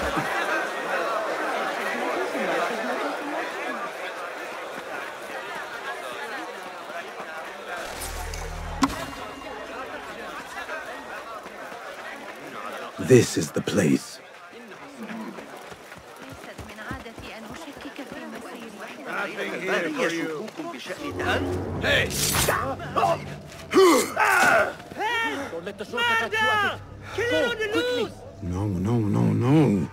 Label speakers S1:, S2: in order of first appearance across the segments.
S1: This is the place.
S2: Nothing here for you.
S3: Hey!
S4: Don't let the shortcut catch you at it.
S2: Kill it on the loose!
S1: No, no, no, no.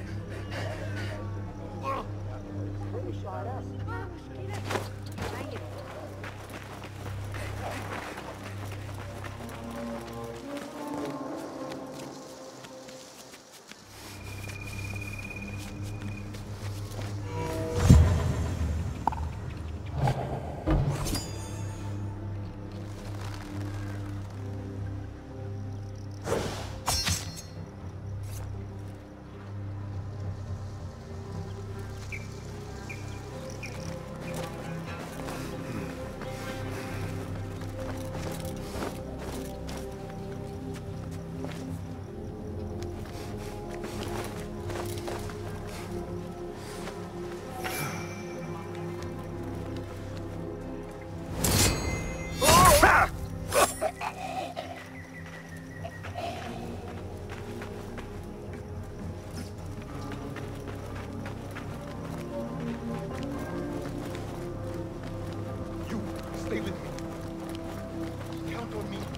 S2: Stay with me. Count on me.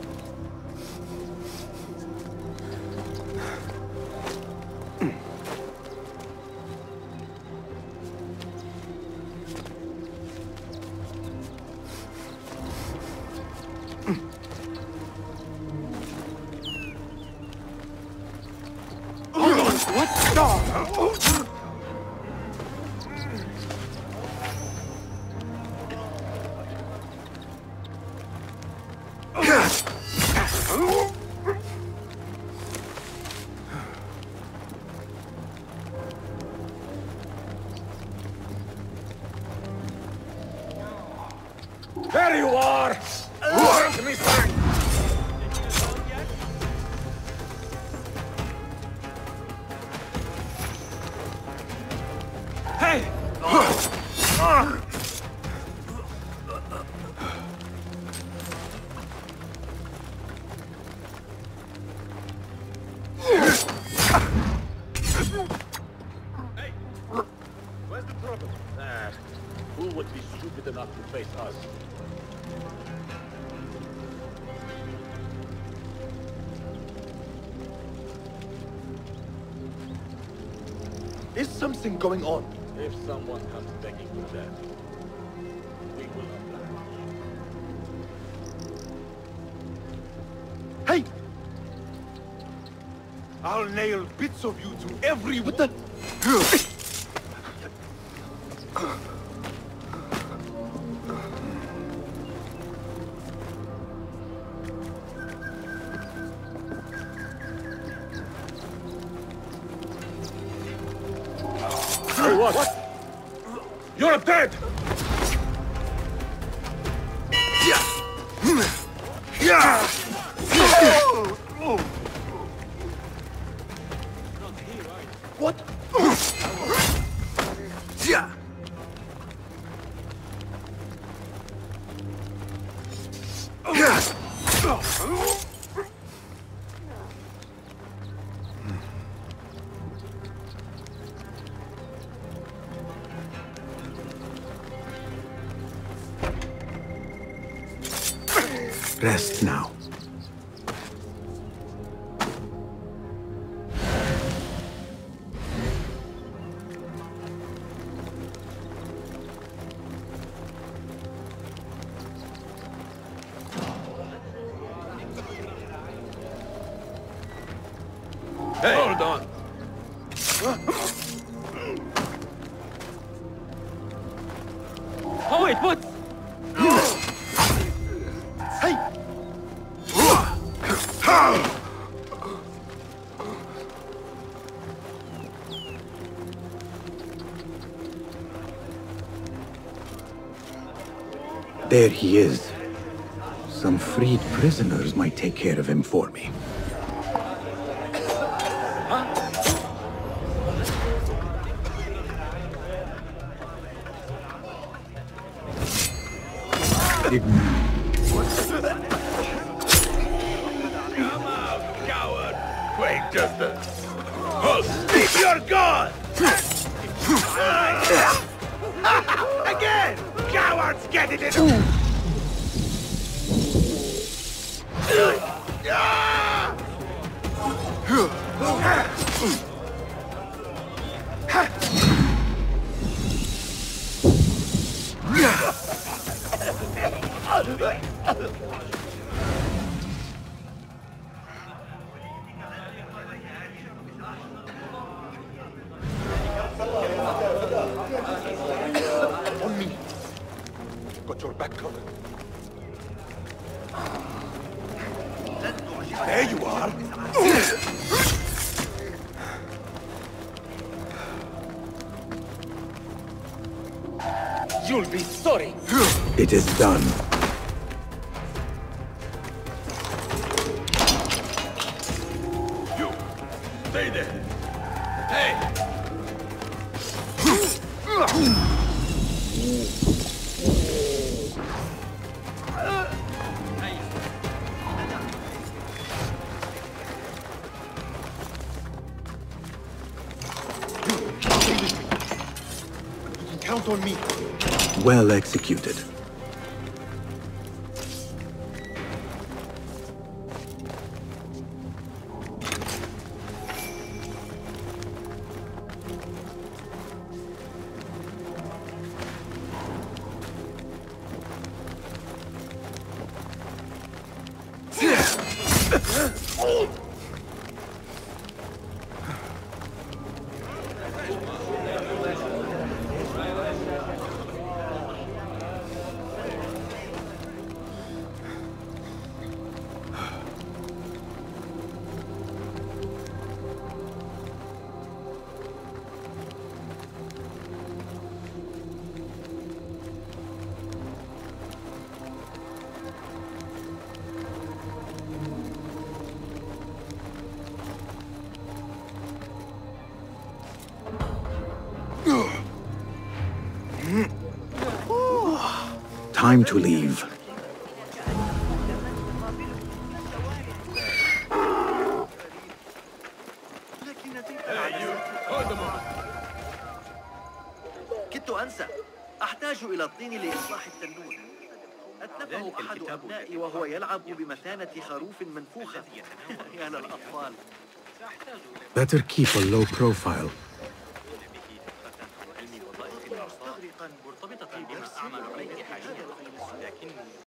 S3: There you are! Warrant me, sir! Hey!
S4: Where's the trouble? Who would be stupid enough to face us?
S2: Is something going on?
S4: If someone comes begging for that, we will oblige.
S2: Hey! I'll nail bits of you to every... What the...
S4: Hey, what?
S3: You're dead!
S2: What?
S1: Rest now.
S3: Hey! Hold on!
S4: Oh, wait, what?
S2: Hey!
S1: There he is. Some freed prisoners might take care of him for me.
S3: Come out, coward! Wait just a... Oh, leave your gun! Again! Cowards get it in!
S2: On me. Got your back covered. There you are.
S3: You'll be sorry!
S1: It is done.
S3: You! Stay there! Hey!
S2: You can count on me.
S1: Well executed. Time to leave.
S3: Hey, you! Hold a moment!
S5: كدت أنسى أحتاج إلى الطين لإصلاح التنور أتلفه أحد أبنائي وهو يلعب بمثانة خروف منفوخة يا للأطفال
S1: Better keep a low profile.
S5: مرتبطة بما أعمل عليه حاليا لكني